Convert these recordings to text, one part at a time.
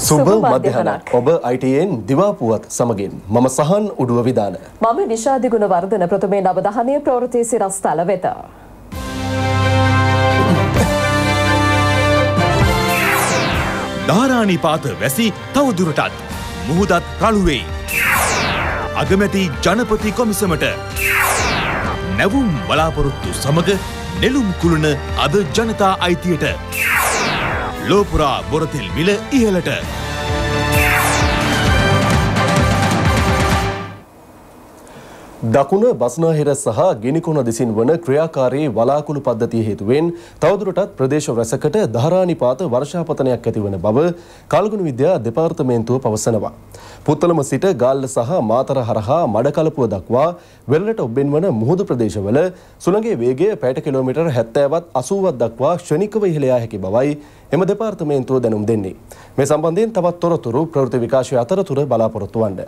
සුබ මධ්‍යහනක් ඔබ ITN දිවා පුවත් සමගින් මම සහන් උඩුව විදාන මම නිෂාදි ගුණවර්ධන ප්‍රථමයෙන් අවධානය ප්‍රවෘත්ති සිරස්තල වෙත ධාරානිපාත වැසි තවදුරටත් මුහුදත් රළු වෙයි. අගමැති ජනපති කොමිසමට නැවුම් බලාපොරොත්තු සමග නෙළුම් කුළුණ අද ජනතා අයිතියට ලෝපුරා බොරතෙල් මිල ඉහළට. දකුණ බස්නාහිර සහ ගිනිකොන දෙසින් වන ක්‍රියාකාරී වලාකුළු පද්ධතිය හේතුවෙන් තවදුරටත් ප්‍රදේශ රැසකට ධාරානිපාත වර්ෂාපතනයක් ඇතිවන බව කල්ගුණ විද්‍යා දෙපාර්තමේන්තුව පවසනවා. පුත්තලම සිට ගාල්ල සහ මාතර හරහා මඩකලපුව දක්වා වෙරළට ඔබ්බෙන් වන මුහුදු ප්‍රදේශවල සුළඟේ වේගය පැයට කිලෝමීටර් 70වත් 80වත් දක්වා ක්ෂණිකව ඉහළ යා හැකි බවයි එම දෙපාර්තමේන්තුව දැනුම් දෙන්නේ. මේ සම්බන්ධයෙන් තවත් තොරතුරු ප්‍රවෘත්ති විකාශය අතරතුර බලාපොරොත්තු වන්න.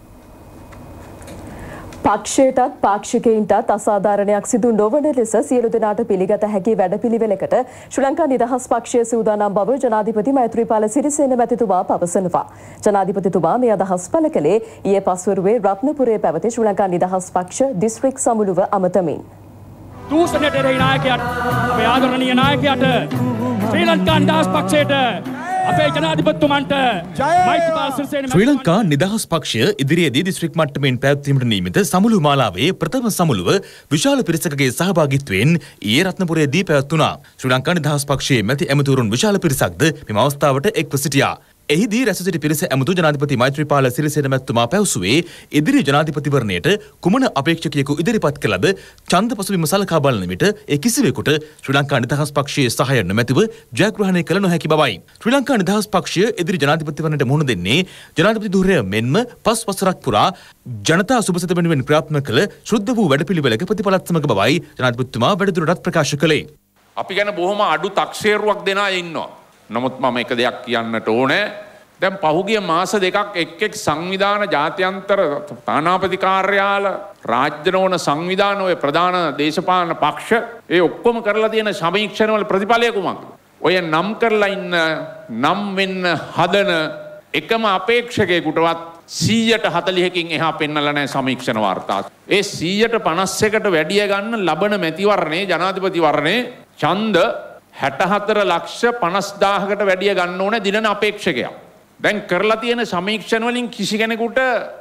පක්ෂයටත් පාක්ෂිකයින්ටත් අසාධාරණයක් සිදු නොවන ලෙස සියලු දෙනාට පිළිගත හැකි වැඩපිළිවෙලකට ශ්‍රී ලංකා නිදහස් පක්ෂය සූදානම් බව ජනාධිපති මෛත්‍රීපාල සිරිසේන මැතිතුමා පවසනවා. ජනාධිපතිතුමා මේ අදහස් පළ කළේ ඊයේ පස්වරුවේ රත්නපුරයේ පැවති ශ්‍රී ලංකා නිදහස් පක්ෂ දිස්ත්‍රික් සමුළුව අමතමින්. දූෂණයට එරෙහි නායකයාට අපේ ආදරණීය නායකයාට ශ්‍රී ලංකා නිදහස් පක්ෂයට අපේ ජනාධිපතිතුමන්ට මෛත්‍රීපාල සිරිසේන ශ්‍රී ලංකා නිදහස් පක්ෂය ඉදිරියේදී දිස්ත්‍රික් මට්ටමින් පැවැත්වීමට නියමිත සමුළු මාලාවේ ප්‍රථම සමුළුව විශාල පිරිසකගේ සහභාගීත්වයෙන් ඊයේ රත්නපුරයේදී පැවැත්වුණා. ශ්‍රී ලංකා නිදහස් පක්ෂයේ මැති ඇමතිවරුන් විශාල පිරිසක්ද මෙම අවස්ථාවට එක්ව සිටියා. එහිදී රැස් සිටි පිරිස ඇමතු ජනාධිපති මෛත්‍රීපාල සිරිසේන මැතිතුමා පැවසුවේ ඉදිරි ජනාධිපතිවරණයට කුමන අපේක්ෂකයෙකු ඉදිරිපත් කළද ඡන්ද පසුබිම සලකා බලන විට ඒ කිසිවෙකුට ශ්‍රී ලංකා නිදහස් පක්ෂයේ සහාය නොමැතිව ජයග්‍රහණය කළ නොහැකි බවයි. ශ්‍රී ලංකා නිදහස් පක්ෂය ඉදිරි ජනාධිපතිවරණයට මුහුණ දෙන්නේ ජනාධිපති ධුරය මෙන්ම 5 වසරක් පුරා ජනතා සුබසිත වෙනුවෙන් ක්‍රියාත්මක කළ ශුද්ධ වූ වැඩපිළිවෙලක ප්‍රතිඵලත් සමග බවයි ජනාධිපතිතුමා වැඩිදුරටත් ප්‍රකාශ කළේ. අපි ගැන බොහොම අඩු තක්සේරුවක් දෙන අය ඉන්නවා. නමුත් මම එක දෙයක් කියන්නට ඕනේ. දැන් පහුගිය මාස දෙකක් එක් සංවිධාන ජාත්‍යන්තර තානාපති කාර්යාල රාජ්‍ය නොවන සංවිධාන ඔය ප්‍රධාන දේශපාලන පක්ෂ ඒ ඔක්කොම කරලා තියෙන සමීක්ෂණවල ප්‍රතිඵලය කුමක්ද? ඔය නම් කරලා ඉන්න නම් වෙන්න හදන එකම අපේක්ෂකයෙකුටවත් 140කින් එහා පෙන්නලා නැහැ සමීක්ෂණ වාර්තා. ඒ 151ට වැඩිය ගන්න ලබන මැතිවරණේ ජනාධිපතිවරණේ ඡන්ද 64,50,000කට වැඩිය ගන්න ඕනේ දිනන අපේක්ෂකයා. දැන් කරලා තියෙන සමීක්ෂණ වලින් කිසි කෙනෙකුට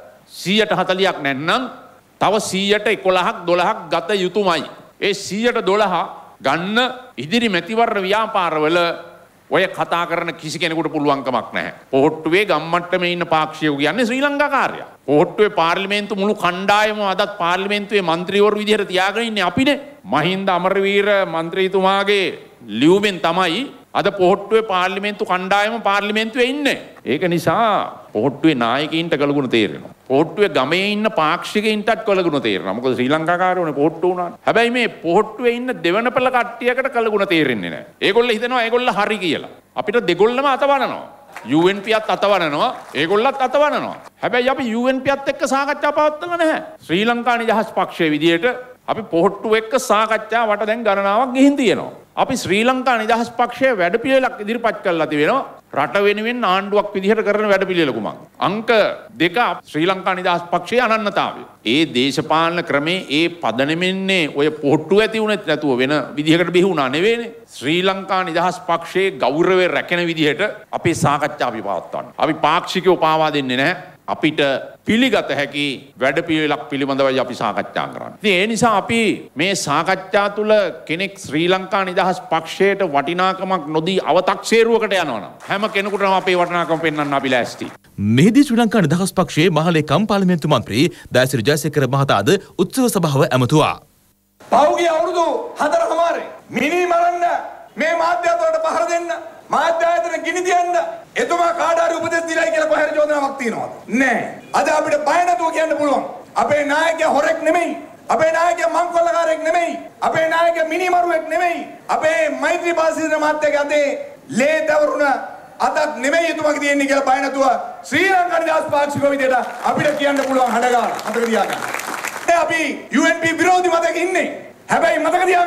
140ක් නැත්නම් තව 111ක් 12ක් ගත යුතුමයි. ඒ 112 ගන්න ඉදිරි මැතිවරණ ව්‍යාපාරවල ඔය කතා කරන කිසි කෙනෙකුට පුළුවන්කමක් නැහැ. පොහොට්ටුවේ ගම්මට්ටමේ ඉන්න පාක්ෂිකයෝ කියන්නේ ශ්‍රී ලංකාකාරයා. පොහොට්ටුවේ පාර්ලිමේන්තු මුළු කණ්ඩායම අදත් පාර්ලිමේන්තුවේ മന്ത്രിවරු විදිහට තියාගෙන ඉන්නේ අපිනේ. මහින්ද අමරවීර മന്ത്രിතුමාගේ ලියුමෙන් තමයි අද පොහොට්ටුවේ පාර්ලිමේන්තු කණ්ඩායම පාර්ලිමේන්තුවේ ඉන්නේ. ඒක නිසා පොහොට්ටුවේ නායකයින්ට කලගුණ තේරෙනවා. පොහොට්ටුවේ ගමේ ඉන්න පාක්ෂිකයින්ටත් කලගුණ තේරෙනවා. මොකද ශ්‍රී ලංකාකාරයෝනේ පොහොට්ටු උනානේ. හැබැයි මේ පොහොට්ටුවේ ඉන්න දෙවන පෙළ කට්ටියකට කලගුණ තේරෙන්නේ නැහැ. ඒගොල්ලෝ හිතනවා ඒගොල්ලෝ හරි කියලා. අපිට දෙගොල්ලම අතවනනවා. UNPත් අතවනනවා, ඒගොල්ලත් අතවනනවා. හැබැයි අපි UNPත් එක්ක සාකච්ඡා පවත්වලා නැහැ. ශ්‍රී ලංකා නිදහස් පක්ෂයේ විදියට අපි පොහොට්ටුව එක්ක සාකච්ඡා වට දැන් ගණනාවක් ගිහින් තියෙනවා. අපි ශ්‍රී ලංකා නිදහස් පක්ෂයේ වැඩපිළිවෙලක් ඉදිරිපත් කරලා තිබෙනවා. රට වෙනුවෙන් ආණ්ඩුවක් විදිහට කරන වැඩපිළිවෙල කුමක්ද? අංක 2 ශ්‍රී ලංකා නිදහස් පක්ෂයේ අනන්‍යතාවය. ඒ දේශපාලන ක්‍රමේ ඒ පදනමෙන්නේ ඔය පොහොට්ටුව ඇති වුණෙත් නැතුව වෙන විදිහකට බිහි වුණා නෙවෙයිනේ. ශ්‍රී ලංකා නිදහස් පක්ෂයේ ගෞරවය රැකෙන විදිහට අපේ සාකච්ඡා අපි පවත්වන්න. අපි පාක්ෂිකයෝ පාවා දෙන්නේ නැහැ. අපිට පිළිගත හැකි වැඩපිළිවෙලක් පිළිබඳවයි අපි සාකච්ඡා කරන්නේ. ඉතින් ඒ නිසා අපි මේ සාකච්ඡා තුළ කෙනෙක් ශ්‍රී ලංකා නිදහස් පක්ෂයට වටිනාකමක් නොදී අව탁සේරුවකට යනවා. හැම කෙනෙකුටම අපේ වටිනාකම පෙන්වන්න අපි ලෑස්ති. මෙහිදී ශ්‍රී ලංකා නිදහස් පක්ෂයේ මහලේකම් පාර්ලිමේන්තු මන්ත්‍රී දයසිරි ජයසේකර මහතාද උත්සව සභාව ඇමතුවා. පහුගිය අවුරුදු 4කමාරේ මිනී මරන්න මේ මාධ්‍යවලට පහර දෙන්න මාධ්‍ය ආයතන ගිනි තියන්න එතුමා කාඩාරි උපදෙස් දීලා කියලා කොහේ චෝදනාවක් තියෙනවද? නෑ. අද අපිට බය නැතුව කියන්න පුළුවන්. අපේ නායකයා හොරෙක් නෙමෙයි. අපේ නායකයා මංකොල්ලකාරයෙක් නෙමෙයි. අපේ නායකයා මිනිමරුවෙක් නෙමෙයි. අපේ මෛත්‍රීපාල සිරිසේන මහත්තයාගේ අතේ ලේ දවරුණ අදත් නෙමෙයි එතුමාගේ තියෙන්නේ කියලා බය නැතුව ශ්‍රී ලංකා නිදහස් පාක්ෂිකව විදියට අපිට කියන්න පුළුවන් හඬගාලා. මතක තියාගන්න. අපි UNP විරෝධී මතක ඉන්නේ. හැබැයි මතක තියාගන්න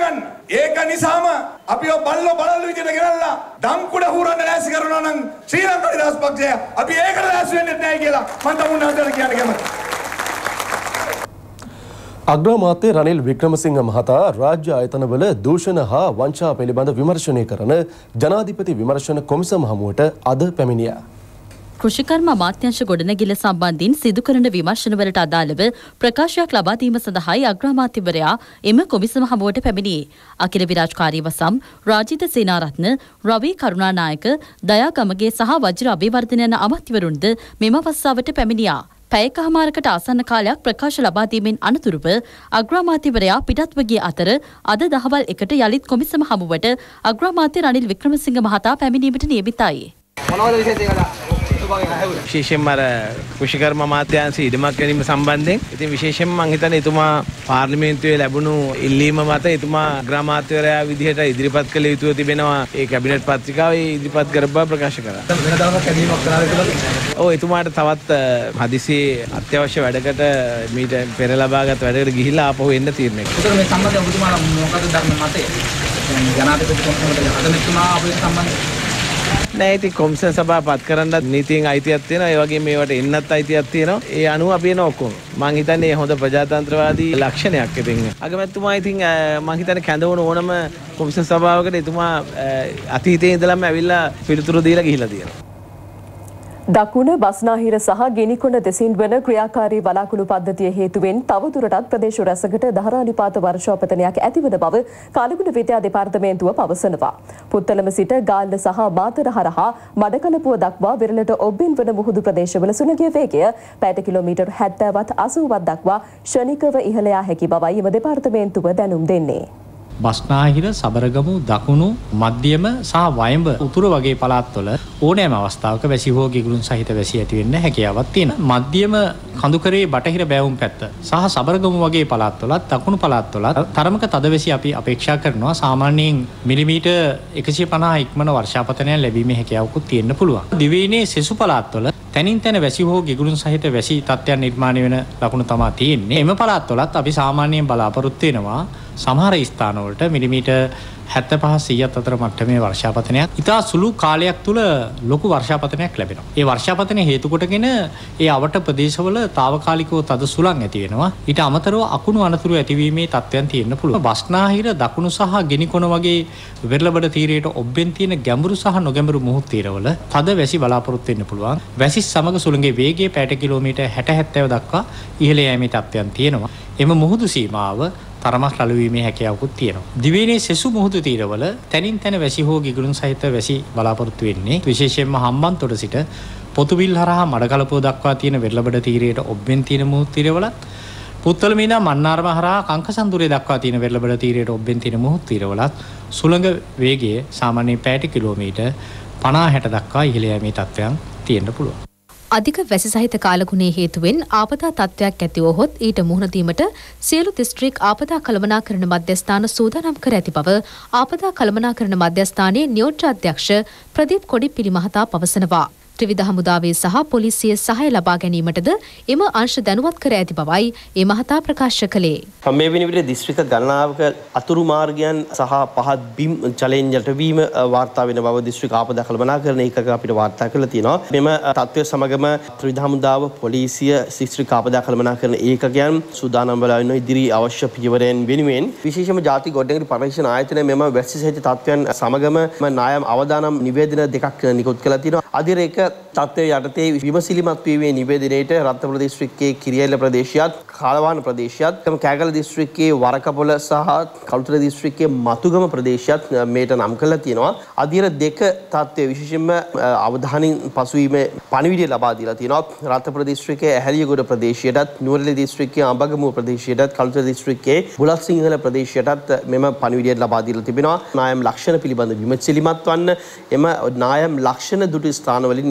ඒක නිසාම අපි බල්ලෝ බලල් විදිහට ගෙනල්ලා දම්කුඩ හුරන්න ලෑස්ති කරනවා නම් ශ්‍රී ලංකා නිදහස් පක්ෂය අපි ඒකට ලෑස්ති වෙන්නේ නැහැ කියලා මම තමුන් අතර කියන්න කැමතියි. අග්‍රාමාත්‍ය රනිල් වික්‍රමසිංහ මහතා රාජ්‍ය ආයතනවල දූෂණ හා වංචා පිළිබඳ විමර්ශනය කරන ජනාධිපති විමර්ශන කොමිසම හමුවට අද පැමිණියා. කෘෂිකර්ම අමාත්‍යංශ ගොඩනැගිල්ල සම්බන්ධයෙන් සිදු කරන විමර්ශනවලට අදාළව ප්‍රකාශයක් ලබා දීම සඳහායි අග්‍රාමාත්‍යවරයා එම කොමිසම හමුවට පැමිණියේ. අකිල විරාජකාරී වසම් රාජිත සේනාරත්න, රවී කරුණානායක, දයා ගමගේ සහ වජිර අබේවර්ධන යන අමාත්‍යවරුන්ද මෙම අවස්ථාවට පැමිණියා. පැයකමාරකට ආසන්න කාලයක් ප්‍රකාශ ලබා දීමෙන් අනතුරුව අග්‍රාමාත්‍යවරයා පිටත්ව ගිය අතර අද දහවල් 1ට යලිත් කොමිසම හමුවට අග්‍රාමාත්‍ය රනිල් වික්‍රමසිංහ මහතා පැමිණීමට නියමිතයි. විශේෂයෙන්ම අර කෘෂිකර්ම අමාත්‍යාංශ ඉදමක් ගැනීම සම්බන්ධයෙන් ඉතින් විශේෂයෙන්ම මම හිතන්නේ එතුමා පාර්ලිමේන්තුවේ ලැබුණු ඉල්ලීම මත එතුමා අග්‍රාමාත්‍යවරයා විදිහට ඉදිරිපත් කළ යුතුව තිබෙනවා. ඒ කැබිනට් පත්‍රිකාවේ ඉදිරිපත් කර බව ප්‍රකාශ කරා. වෙන දවසක් කැදීමක් කරාද කියලා? ඔව් එතුමාට තවත් හදිසියේ අත්‍යවශ්‍ය වැඩකට මීට පෙර ලබාගත් වැඩකට ගිහිල්ලා ආපහු එන්න තීරණය කළා. ඒතර මේ සම්බන්ධයෙන් ඔබතුමාලා මොකද ධර්ම මතය? ජනාධිපති කොමිසමට අගමැතිතුමා අපේ සම්බන්ධ නෑ ඉතින් කොමිසම් සභාව පත් කරන්නත් නීතියෙන් අයිතියක් තියෙනවා. ඒ වගේම මේවට එන්නත් අයිතියක් තියෙනවා. ඒ අනුව අපි එන ඔක්කොම මම හිතන්නේ හොඳ ප්‍රජාතන්ත්‍රවාදී ලක්ෂණයක්. ඉතින් අගමැතිතුමා ඉතින් මම හිතන්නේ කැඳවන ඕනම කොමිසම් සභාවකට එතුමා අතීතයේ ඉඳලම ඇවිල්ලා පිළිතුරු දීලා ගිහිල්ලා තියෙනවා. දකුණ බස්නාහිර සහ ගිනිකොණ දෙසින් වන ක්‍රියාකාරී වලාකුළු පද්ධතිය හේතුවෙන් තවදුරටත් ප්‍රදේශ රැසකට දහරානිපාත වර්ෂාපතනයක් ඇතිවන බව කාලගුණ විද්‍යා දෙපාර්තමේන්තුව පවසනවා. පුත්තලම සිට ගාල්ල සහ මාතර හරහා මඩකලපුව දක්වා විරලට ඔබ්බෙන් වන මුහුදු ප්‍රදේශවල සුළඟිය වේගය පැයට කිලෝමීටර් 70වත් 80වත් දක්වා ක්ෂණිකව ඉහළ යා හැකි බවයි එම දෙපාර්තමේන්තුව දැනුම් දෙන්නේ. බස්නාහිර, සබරගමු, දකුණු, මධ්‍යම සහ වයඹ උතුර වගේ පළාත්වල ඕනෑම අවස්ථාවක වැසි හෝ ගිගුරුන් සහිත වැසි ඇති වෙන්න හැකියාවක් තියෙනවා. මධ්‍යම කඳුකරේ බටහිර බෑවුම් පැත්ත සහ සබරගමු වගේ පළාත්වලත් දකුණු පළාත්වලත් තරමක තදවැසි අපි අපේක්ෂා කරනවා. සාමාන්‍යයෙන් මිලිමීටර් 150 ඉක්මන වර්ෂාපතනයක් ලැබීමේ හැකියාවකුත් තියෙන්න පුළුවන්. දිවයිනේ සෙසු පළාත්වල තැනින් තැන වැසි හෝ ගිගුරුන් සහිත වැසි තත්ත්වයන් නිර්මාණය වෙන ලකුණු තමයි තියෙන්නේ. එම පළාත්වලත් අපි සාමාන්‍යයෙන් බලාපොරොත්තු වෙනවා සමහර ස්ථානවලට මිලිමීටර් 75-100 අතර මට්ටමේ වර්ෂාපතනයක් ඉතා සුළු කාලයක් තුළ ලොකු වර්ෂාපතනයක් ලැබෙනවා. ඒ වර්ෂාපතනය හේතු කොටගෙන ඒ අවට ප්‍රදේශවල తాවකාලිකව තද සුළං ඇති වෙනවා. ඊට අමතරව අකුණු අනතුරු ඇතිවීමේ තත්ත්වයන් තියෙන්න පුළුවන්. බස්නාහිර, දකුණු සහ ගිනිකොණ වගේ වෙරළබඩ තීරයට ඔබ්බෙන් තියෙන ගැඹුරු සහ නොගැඹුරු මුහුදු තීරවල තද වැසි බලාපොරොත්තු වෙන්න පුළුවන්. වැසි සමග සුළඟේ වේගය පැයට කිලෝමීටර් 60-70 දක්වා ඉහළ යෑමේ තත්ත්වයන් තියෙනවා. එම මුහුදු සීමාව තරමක් රළු වීමේ හැකියාවකුත් තියෙනවා. දිවයිනේ සෙසු මුහුදු තීරවල තැනින් තැන වැසි හෝ ගිගුරුන් සහිත වැසි බලාපොරොත්තු වෙන්නේ. විශේෂයෙන්ම හම්බන්තොට සිට පොතුවිල් හරහා මඩකලපුව දක්වා තියෙන වෙරළබඩ තීරයට ඔබ්බෙන් තියෙන මුහුදු තීරවලත් පුත්තලම ඉඳන් මන්නාරම හරහා කංකසන්දුරේ දක්වා තියෙන වෙරළබඩ තීරයට ඔබ්බෙන් තියෙන මුහුදු තීරවලත් සුළඟ වේගය සාමාන්‍යයෙන් පැයට කිලෝමීටර් 50-60 දක්වා ඉහළ යෑමේ තත්ත්වයන් තියෙන්න පුළුවන්. අධික වැසි සහිත කාලගුණයේ හේතුවෙන් ආපදා තත්ත්වයක් ඇතිවහොත් ඊට මුහුණ දීමට සියලු දිස්ත්‍රික් ආපදා කළමනාකරණ මධ්‍යස්ථාන සූදානම් කර ඇති බව ආපදා කළමනාකරණ මධ්‍යස්ථානයේ නියෝජ්‍ය අධ්‍යක්ෂ ප්‍රදීප් කොඩිපිලි මහතා පවසනවා. ත්‍රිවිධ හමුදාවේ සහ පොලිසිය සහාය ලබා ගැනීමටද එම අංශ දැනුවත් කර ඇති බවයි ඒ මහතා ප්‍රකාශ කළේ. මේ වෙන විට දිස්ත්‍රික්ක ගණනාවක අතුරු මාර්ගයන් සහ පහත් බිම් ජලයෙන් යටවීම වාර්තා වෙන බව දිස්ත්‍රික් ආපදා කළමනාකරණ ඒකක අපිට වාර්තා කරලා තියෙනවා. මෙම තත්ත්වය සමගම ත්‍රිවිධ හමුදාව, පොලිසිය, දිස්ත්‍රික් ආපදා කළමනාකරණ ඒකකයන් සූදානම් වෙලා ඉන්න ඉදිරි අවශ්‍ය පියවරයන් වෙනුවෙන් විශේෂම ජාතික ගොඩනැගිලි පරීක්ෂණ ආයතනය මෙම වැසි සහිත තත්ත්වයන් සමගම නායම් අවදානම් නිවේදන දෙකක් නිකුත් කළා තියෙනවා. අදිරේක තත්ත්වය යටතේ විමසිලිමත් වීමේ නිවේදනයේට රත්නපුර දිස්ත්‍රික්කයේ කිරියැල්ල ප්‍රදේශයත්, කාලවාන ප්‍රදේශයත්, කෑගල දිස්ත්‍රික්කයේ වරකපොළ සහ කළුතර දිස්ත්‍රික්කයේ මතුගම ප්‍රදේශයත් මේට නම් කරලා තියෙනවා. අදිර දෙක තත්ත්වය විශේෂයෙන්ම අවධානයෙන් පසුවීමේ පණිවිඩය ලබා දීලා තියෙනවා. රත්නපුර දිස්ත්‍රික්කයේ ඇහැලියගොඩ ප්‍රදේශයටත්, නුවරඑළිය දිස්ත්‍රික්කයේ අඹගමුව ප්‍රදේශයටත්, කළුතර දිස්ත්‍රික්කයේ බුලත් සිංහල ප්‍රදේශයටත් මෙම පණිවිඩය ලබා දීලා තිබෙනවා. නායම් ලක්ෂණ පිළිබඳ විමසිලිමත් වන්න එම නායම් ලක්ෂණ දුටු ස්ථානවලින්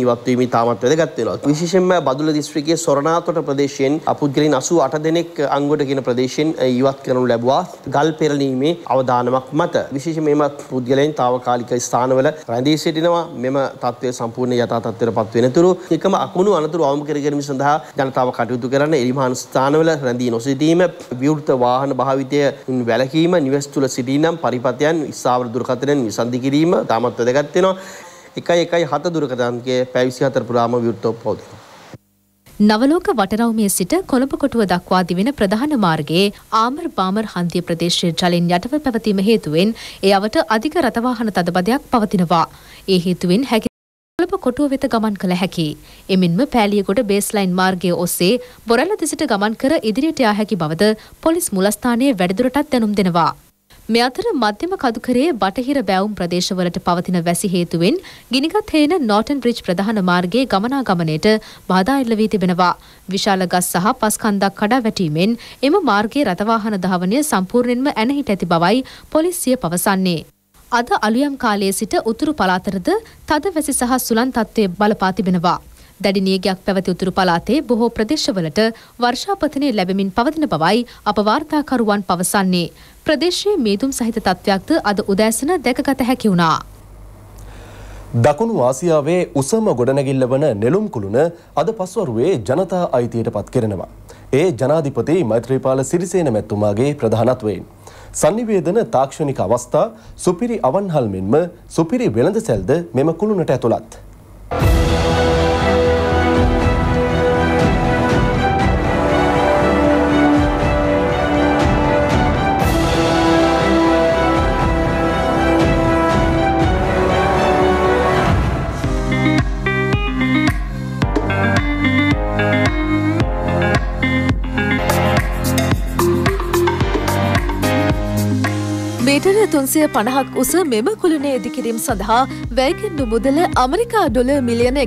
ජීවත් වීම තාමත් වැදගත් වෙනවා. විශේෂයෙන්ම බදුල්ල දිස්ත්‍රික්කයේ සොරනාතොට ප්‍රදේශයෙන් පුද්ගලයන් 88 දෙනෙක් අංගොඩ කියන ප්‍රදේශයෙන් ඉවත් කරනු ලැබුවා ගල් පෙරලීමේ අවදානමක් මත. විශේෂයෙන්ම මෙම පුද්ගලයන් తాවකාලික ස්ථානවල රැඳී සිටිනවා. මෙම තත්ත්වය සම්පූර්ණ යථා තත්ත්වයටපත් වෙනතුරු එකම අකුණු අනතුරු අවම කර ගැනීම සඳහා ජනතාව කටයුතු කරන එරිමහාන ස්ථානවල රැඳී නොසිටීම, විවෘත වාහන භාවිතය වැළකීම, නිවෙස් තුල සිටීනම් පරිපතයන් ස්ථාවර දුරකථනයෙන් විසන්ධි කිරීම තාමත් වැදගත් වෙනවා. 117 දුරකථනයේ පැය 24 පුරාම විවෘතව පවතිනවා. නවලෝක වටරවුමේ සිට කොළඹ කොටුව දක්වා දිවෙන ප්‍රධාන මාර්ගයේ ආමර් බාමර් හන්දිය ප්‍රදේශයේ ජලෙන් යටව පැවතීම හේතුවෙන් ඒ අවට අධික රථවාහන තදබදයක් පවතිනවා. ඒ හේතුවෙන් කොළඹ කොටුව වෙත ගමන් කළ හැකි. එමෙන්ම පෑලියගොඩ බේස්ලයින් මාර්ගයේ ඔස්සේ බොරැල්ල දෙසට ගමන් කර ඉදිරියට යා හැකි බවද පොලිස් මුලස්ථානයේ වැඩිදුරටත් දැනුම් දෙනවා. මේ අතර මධ්‍යම කදුකරයේ බටහිර බැවුම් ප්‍රදේශවලට පවතින වැසි හේතුවෙන් ගිනිගත් හේන නෝටන් බ්‍රිජ් ප්‍රධාන මාර්ගයේ ගමනාගමනයට බාධා එල්ල වී තිබෙනවා. විශාල ගස් සහ පස් කන්දක් කඩා වැටීමෙන් එම මාර්ගයේ රථවාහන ධාවනය සම්පූර්ණයෙන්ම ඇනහිට ඇති බවයි පොලිසිය පවසන්නේ. අද අලුයම් කාලයේ සිට උතුරු පළාතටද තද වැසි සහ සුළං තත්ත්වය බලපා තිබෙනවා. දැඩි නියගයක් පැවති උතුරු පළාතේ බොහෝ ප්‍රදේශවලට වර්ෂාපතනය ලැබෙමින් පවතින බවයි අප වාර්තාකරුවන් පවසන්නේ. ප්‍රදේශයේ මීදුම් සහිත තත්ත්වයක්ද අද උදෑසන දැකගත හැකි වුණා. දකුණු ආසියාවේ උසම ගොඩනැගිල්ල වන නෙළුම් කුළුණ අද පස්වරුවේ ජනතා අයිතියට පත් කෙරෙනවා. ඒ ජනාධිපති මෛත්‍රීපාල සිරිසේන මැතිතුමාගේ ප්‍රධානත්වයෙන්. සංනිවේදන තාක්ෂණික අවස්ථා සුපිරි අවන්හල් මෙන්ම සුපිරි වෙළඳසැල්ද මෙම කුළුණට ඇතුළත්. මීටර 350ක් උස මෙම කුළුණේ ඉදිකිරීම සඳහා වැයකෙන්නු මුදල ඇමරිකා ඩොලර් මිලියන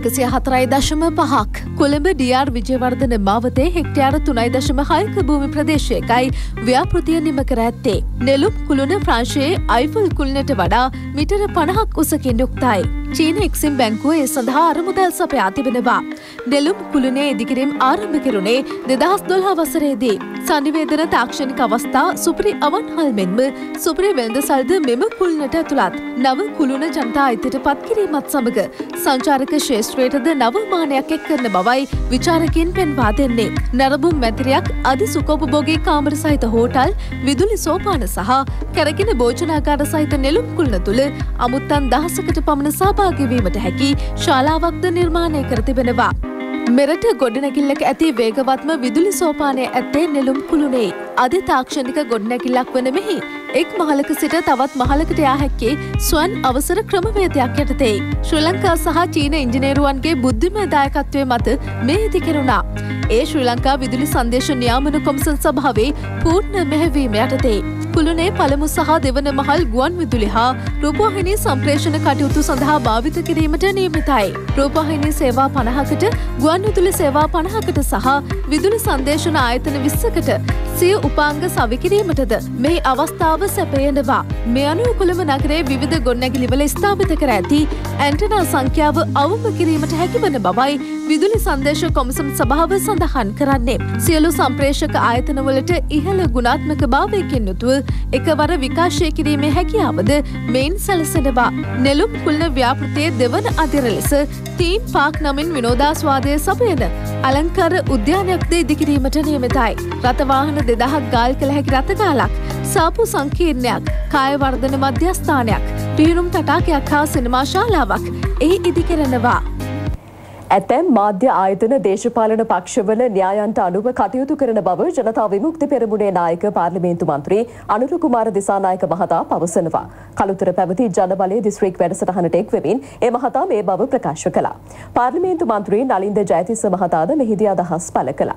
104.5ක්. කොළඹ ඩී.ආර්. විජේවර්ධන මාවතේ හෙක්ටයාර 3.6ක භූමි ප්‍රදේශයකයි ව්‍යාපෘතිය නිම කර ඇත්තේ. නෙළුම් කුළුණ ප්‍රංශයේ අයිෆල් කුළුණට වඩා මීටර 50ක් උසකින් යුක්තයි. චීන එක්සිම් බැංකුව ඒ සඳහා අරමුදල් සපයා තිබෙනවා. නෙළුම් කුළුණේ ඉදිකිරීම ආරම්භ කෙරුණේ 2012 වසරේදී. සංනිවේදන තාක්ෂණික අවස්ථා සුපිරි අවන්හල් මෙන්ම සුපිරි වෙළඳසල්ද මෙම කුළුණට ඇතුළත්. නව කුළුණ ජනතා අයිතියට පත් කිරීමත් සමග සංචාරක ක්ෂේත්‍රයටද නව මානයක් එක් කරන බවයි විචාරකයින් පෙන්වා දෙන්නේ. නරඹුම් මැතිරියක් අධි සුඛෝපභෝගී කාමර සහිත හෝටල්, විදුලි සෝපාන සහ කැරකෙන භෝජනාගාර සහිත නෙළුම් කුළුණ තුළ අමුත්තන් 1000කට පමණ සහභාගී වීමට හැකි ශාලාවක්ද නිර්මාණය කර තිබෙනවා. මෙරට ගොඩනැගිල්ලක ඇති වේගවත්ම විදුලි සෝපානය ඇත්තේ නෙළුම් කුළුණේ. අධි තාක්ෂණික ගොඩනැගිල්ලක් වන මෙහි එක් මහලක සිට තවත් මහලකට යා හැක්කේ ස්වන් අවසර ක්‍රමවේදයක් යටතේ. ශ්‍රී ලංකා සහ චීන ඉංජිනේරුවන්ගේ බුද්ධිමය දායකත්වය මත මේ ඉදිකරුණා. ඒ ශ්‍රී ලංකා විදුලි සංදේශ නියාමන කොමිසම් සභාවේ පූර්ණ මෙහෙවීම යටතේ. කුළුණේ පළමු සහ දෙවන මහල් ගුවන් විදුලි හා රූපවාහිනී සම්ප්‍රේෂණ කටයුතු සඳහා භාවිත කිරීමට නියමිතයි. රූපවාහිනී සේවා 50කට, ගුවන් විදුලි සේවා 50කට සහ විදුලි සංදේශන ආයතන 20කට සිය උපාංග සවි කිරීමටද මේ අවස්ථාව සැපයනවා. මේ අනුව කොළඹ නගරයේ විවිධ ගොඩනැගිලිවල ස්ථාපිත කර ඇති ඇන්ටනා සංඛ්‍යාව අවම කිරීමට හැකිවන බවයි විදුලි සංදේශ කොමිසම් සභාව සඳහන් කරන්නේ. සියලු සම්ප්‍රේෂක ආයතනවලට ඉහළ ගුණාත්මක භාවයකින් යුතුව එකවර විකාශය කිරීමේ හැකියාවද මෙයින් සැලසෙනවා. නෙළුම් කුළුණ ව්‍යාපෘතියේ දෙවන අදියර ලෙස තීම් පාක් නමින් විනෝදාස්වාදය සපයන අලංකාර උද්‍යානයක්ද ඉදිකිරීමට නියමිතයි. රථවාහන 2000ක් ගාල් කළ හැකි රථගාලක්, සාපු සංකීර්ණයක්, කායවර්ධන මධ්‍යස්ථානයක්, පිහිනුම් තටාකයක් හා සිනමා ශාලාවක් එහි ඉදිකරනවා. ඇතැම් මාධ්‍ය ආයතන දේශපාලන පක්ෂවල න්‍යායන්ට අනුව කටයුතු කරන බව ජනතා විමුක්ති පෙරමුණේ නායක පාර්ලිමේන්තු මන්ත්‍රී අනුර කුමාර දිසානායක මහතා පවසනවා. කළුතර පැවති ජනබලයේ දිස්ත්‍රික් වැඩසටහනට එක් වෙමින් ඒ මහතා මේ බව ප්‍රකාශ කළා. පාර්ලිමේන්තු මන්ත්‍රී නලින්ද ජයතිස්ස මහතාද මෙහිදී අදහස් පළ කළා.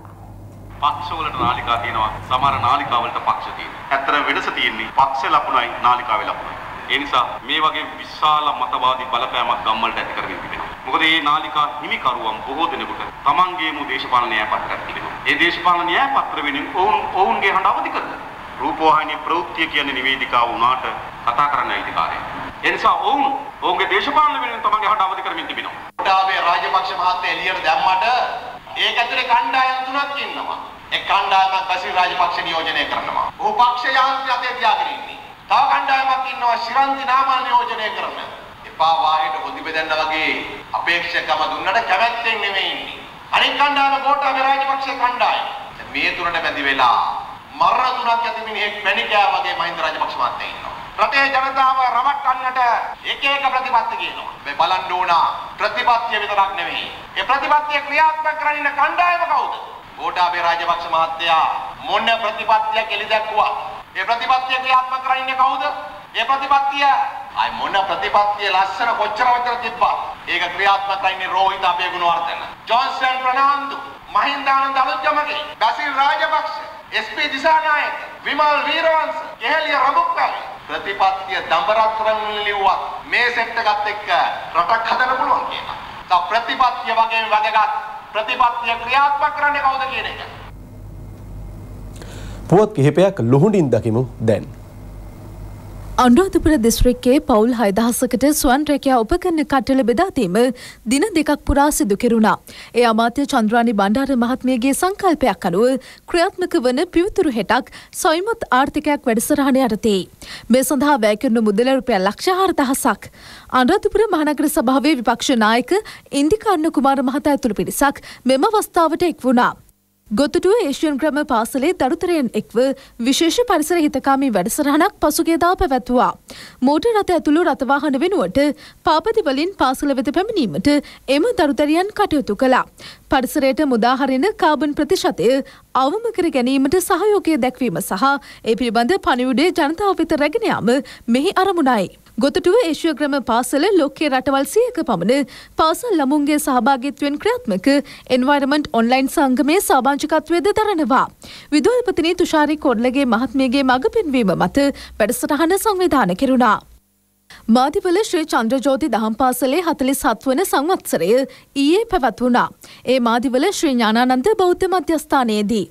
පක්ෂවලට නාලිකා තියෙනවා, සමහර නාලිකාවලට පක්ෂ තියෙනවා. ඇත්තට වෙනස තියෙන්නේ පක්ෂ ලකුණයි නාලිකාවේ ලකුණයි. ඒ නිසා මේ වගේ විශාල මතවාදී බලපෑමක් ගම්වලට ඇති කරගෙන තිබෙනවා. මොකද මේ නාලිකා හිමිකරුවන් බොහෝ දෙනෙකුට තමන්ගේම දේශපාලන න්‍යාය පත්‍රයක් තිබෙනවා. ඒ දේශපාලන න්‍යාය පත්‍ර වෙනින් ඔවුන්ගේ හඬ අවදි කරලා රූපවාහිනී ප්‍රවෘත්ති කියන්නේ නිවේදිකාව වුණාට කතා කරන්න අයිතිකාරය. ඒ නිසා ඔවුන්ගේ දේශපාලන වෙනුවෙන් තමන්ගේ හඬ අවදි කරමින් තිබෙනවා. ගෝඨාභය රාජපක්ෂ මහත්තයා එළියට දැම්මට ඒක ඇතුලේ කණ්ඩායම් තුනක් ඉන්නවා. එක් කණ්ඩායමක් බසිල් රාජපක්ෂ නියෝජනය කරනවා. ඔහු පක්ෂ යාන්ත්‍රය අතේ තියාගෙන ඉන්නේ. තව කණ්ඩායමක් ඉන්නවා ශිරන්ති නාමල් නියෝජනය කරන. එපා වාහයට හොදි බෙදන්න වගේ අපේක්ෂකම දුන්නට කැමැත්තෙන් නෙමෙයි ඉන්නේ. අනිත් කණ්ඩායම ගෝඨාභය රාජපක්ෂ කණ්ඩායම. මේ තුනට බැඳි වෙලා මරණ තුනක් ඇති මිනිහෙක් මැණිකෑ වගේ මහින්ද රාජපක්ෂ මහත්තයා ඉන්නවා. රටේ ජනතාව රවට්ටන්නට එක එක ප්‍රතිපත්ති කියනවා. මේ බලන්න ඕන ප්‍රතිපත්තිය විතරක් නෙවෙයි. ඒ ප්‍රතිපත්තිය ක්‍රියාත්මක කරන ඉන්න කණ්ඩායම කවුද? ගෝඨාභය රාජපක්ෂ මහත්තයා මොන ප්‍රතිපත්තියක් එලි දැක්ුවා? ඒ ප්‍රතිපත්තිය ක්‍රියාත්මක කරන ඉන්නේ කවුද? ඒ ප්‍රතිපත්තිය අය මොන ප්‍රතිපත්තිය ලස්සන කොච්චර තිබ්බා? ඒක ක්‍රියාත්මක කරන්නේ රෝහිත අබේගුණවර්ධන, ජොන්සන් ප්‍රනාන්දු, මහින්දානන්ද අලුත්ගමගේ, බසිල් රාජපක්ෂ, එස්.පී. දිසානායක, විමල් වීරවංශ, කෙහෙලිය රඹුක්කල්. ප්‍රතිපත්තිය දඹරත්තරන් ලිව්වත් මේ සෙට් එකත් එක්ක රටක් හදන්න පුළුවන් කියනවා. තව ප්‍රතිපත්තිය වගේම වැදගත් ප්‍රතිපත්තිය ක්‍රියාත්මක කරන්නේ කවුද කියන එක. පුවත් කිහිපයක් ලුහුඬින් දකිමු දැන්. අනුරාධපුර දිස්ත්‍රික්කයේ පවුල් 6000කට ස්වන් රැකියා උපකරණ කට්ටල බෙදා දීම දින දෙකක් පුරා සිදු කෙරුණා. ඒ අමාත්‍ය චන්ද්‍රානි බණ්ඩාර මහත්මියගේ සංකල්පයක් අනුව ක්‍රියාත්මක වන පිවිතුරු හෙටක් සොයිමත් ආර්ථිකයක් වැඩසටහන යටතේ. මේ සඳහා වැය කරන මුදල රුපියල් 4,00,000ක්. අනුරාධපුර මහනගර සභාවේ විපක්ෂ නායක ඉන්දිකාර්ණ කුමාර මහතා ඇතුළු පිරිසක් මෙම අවස්ථාවට එක් වුණා. ගොතුටුව ඒෂියන් ග්‍රාම පාසලේ දරුතරයන් එක්ව විශේෂ පරිසර හිතකාමී වැඩසටහනක් පසුගියදා පැවැත්වුවා. මෝටර් රථ ඇතුළු රථවාහන වෙනුවට පාපති වලින් පාසල වෙත පැමිණීමට එම දරුතරියන් කටයුතු කළා. පරිසරයට මුදා හරින කාබන් ප්‍රතිශතය අවම කර ගැනීමට සහයෝගය දැක්වීම සහ ඒ පිළිබඳ පණිවුඩය ජනතාව වෙත රැගෙන යාම මෙහි අරමුණයි. ගොතටුව ඒෂිය ග්‍රාම පාසල ලෝකයේ රටවල් 100ක පමණ පාසල් ළමුන්ගේ සහභාගීත්වයෙන් ක්‍රියාත්මක එන්වයරන්මන්ට් ඔන්ලයින් සංගමයේ සහභාගීකත්වයේද දරනවා. විදුහල්පතිනි තුෂාරි කොඩ්ලගේ මහත්මියගේ මඟ පෙන්වීම මත වැඩසටහන සංවිධානය කෙරුණා. මාදිවල ශ්‍රී චන්ද්‍රජෝති දහම් පාසලේ 47 වන සංවත්සරය ඊයේ පැවැත්වුණා. ඒ මාදිවල ශ්‍රී ඥානානන්ද බෞද්ධ මධ්‍යස්ථානයේදී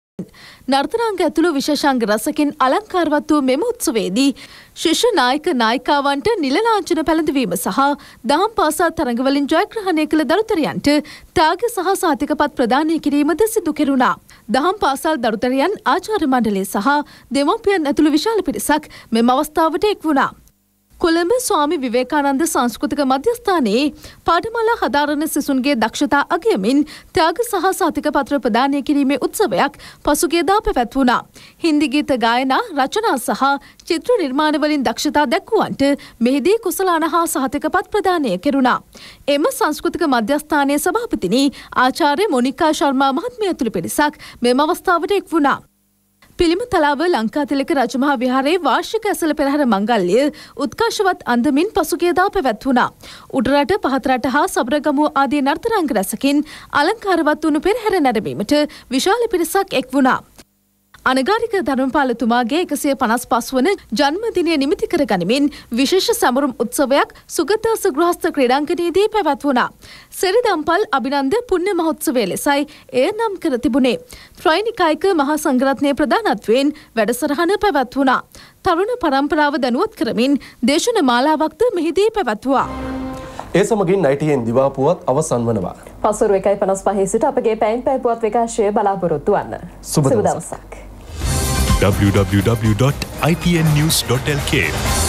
නර්තනාංග ඇතුළු විශේෂාංග රසකින් අලංකාරවත් වූ මෙම උත්සවයේදී ශිෂ්‍ය නායක නායිකාවන්ට නිල ලාංඡන පැළඳවීම සහ දහම් පාසල් තරඟවලින් ජයග්‍රහණය කළ දරුතරියන්ට ත්‍යාග සහ සහතිකපත් ප්‍රදානය කිරීමද සිදු කෙරුණා. දහම් පාසල් දරුතරියන් ආචාර්ය මණ්ඩලය සහ දෙමව්පියන් ඇතුළු විශාල පිරිසක් මෙම අවස්ථාවට එක් වුණා. කොළඹ ස්වාමි විවේකානන්ද සංස්කෘතික මධ්‍යස්ථානයේ පාඨමාලා හදාරන සිසුන්ගේ දක්ෂතා අගයමින් ත්‍යාග සහ සහතිකපත්‍ර ප්‍රදානය කිරීමේ උත්සවයක් පසුගියදා පැවැත්වුණා. හින්දි ගීත ගායනා, රචනා සහ චිත්‍ර නිර්මාණ වලින් දක්ෂතා දැක්වුවන්ට මෙහිදී කුසලාන හා සහතිකපත් ප්‍රදානය කෙරුණා. එම සංස්කෘතික මධ්‍යස්ථානයේ සභාපතිනි ආචාර්ය මොනිකා ශර්මා මහත්මිය ඇතුළු පිරිසක් මෙම අවස්ථාවට එක් වුණා. පිළිමතලාව ලංකාතිලක රජමහා විහාරයේ වාර්ෂික ඇසළ පෙරහර මංගල්‍ය උත්කර්ෂවත් අන්දමින් පසුගියදා පැවැත්වුණා. උඩරට පහතරට හා සබරගමුව ආදී නර්තනාංග රැසකින් අලංකාරවත් වුණු පෙරහැර නැරඹීමට විශාල පිරිසක් එක් වුණා. අනගාരിക ධර්මපාලතුමාගේ 155 වන ජන්මදිනය නිමිති කර ගනිමින් විශේෂ සමරුම් උත්සවයක් සුගතදාස ගෘහස්ත ක්‍රීඩාංගණයේදී පැවැත්වුණා. සෙරිදම්පල් අභිනන්ද පුණ්‍ය මහෝත්සවය ලෙසයි එය නම් කර තිබුණේ. ත්‍රිනිකායික මහා සංඝරත්නයේ ප්‍රධානත්වයෙන් වැඩසටහන පැවැත්වුණා. තරුණ පරම්පරාව දැනුවත් කරමින් දේශන මාලාවක්ද මෙහිදී පැවැත්වුවා. ඒ සමගින් ITN දිවා පුවත් අවසන් වනවා. පසුරු 1:55 සිට අපගේ පැයෙන් පැය පුවත් විකාශය බලාපොරොත්තු වන්න. සුබ දවසක්. www.itnnews.lk